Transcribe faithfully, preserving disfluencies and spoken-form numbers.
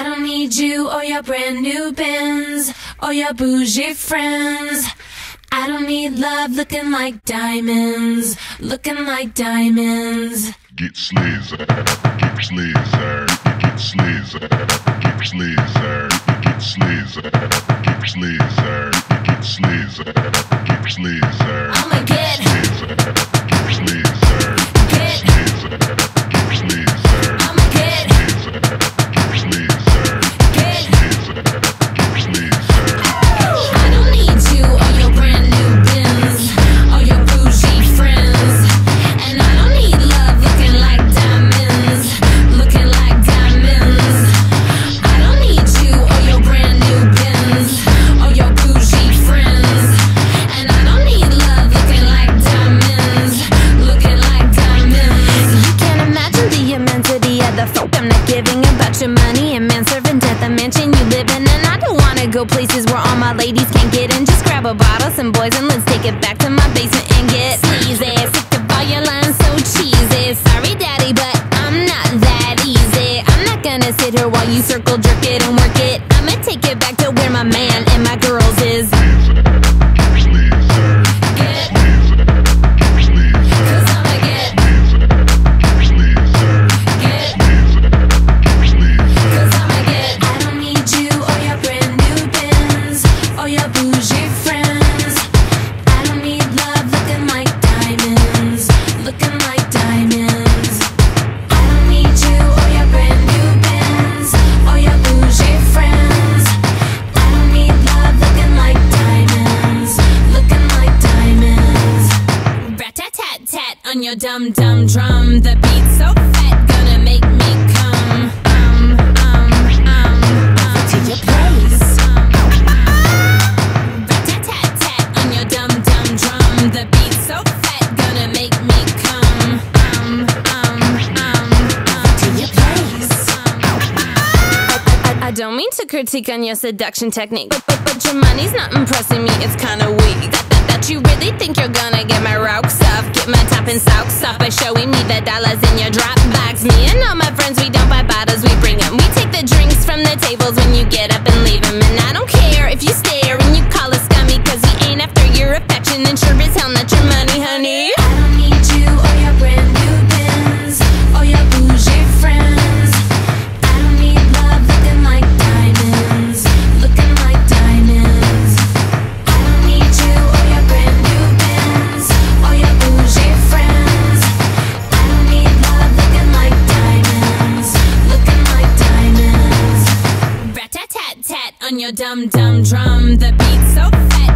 don't need you or your brand new Benz or your bougie friends. I don't need love looking like diamonds, looking like diamonds. Get sleazy, get sleazy, get sleazy, get sleazy, get sleazy, get sleazy, get sleazy, get sleazy. I'ma get sleazy, get sleazy, get sleazy, get sleazy. I'ma get sleazy, get sleazy, get sleazy, get sleazy. I don't need you or your brand new Benz or your bougie friends. And I don't need love looking like diamonds, looking like diamonds. I don't need you or your brand new Benz or your bougie friends. And I don't need love looking like diamonds, looking like diamonds. You can't imagine the immensity of the fuck I'm not giving about your money and man serving at the mansion you live in. And I don't wanna go places where all my ladies can't get in. Just grab a bottle, some boys, and let's take it back to my basement and get sleazy. Sick of all your lines so cheesy. Sorry daddy, but I'm not that easy. I'm not gonna sit here while you circle jerk it and work it. I'ma take it back to where my man and my girls is. On your dum dum drum, the beat's so fat, gonna make me come. Um, um, um, um to your place. Um, rat tat tat on your dum dum drum, the beat's so fat, gonna make me come. Um, um, um, um to your place. Um, I, I, I don't mean to critique on your seduction technique, but, but, but your money's not impressing me, it's kinda weak. That, that, that you really think you're gonna get my rocks off, get my top and socks off by showing me the dollars in your drop box. Me and all my friends, we don't buy bottles, we bring them. We take the drinks from the tables when you get up and leave them. And I don't care if you stare and you call us scummy, cause we ain't after your affection and sure as hell not your money, honey. I don't need you or your brand new Benz or your bougie friends. I don't need love looking like diamonds, looking like diamonds. I don't need you or your brand new Benz or your bougie friends. I don't need love looking like diamonds, looking like diamonds. Rat tat tat tat on your dum dum drum, the beat's so fat,